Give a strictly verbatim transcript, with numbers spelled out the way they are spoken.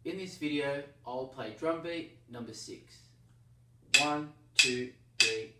In this video, I'll play drum beat number six. One, two, three,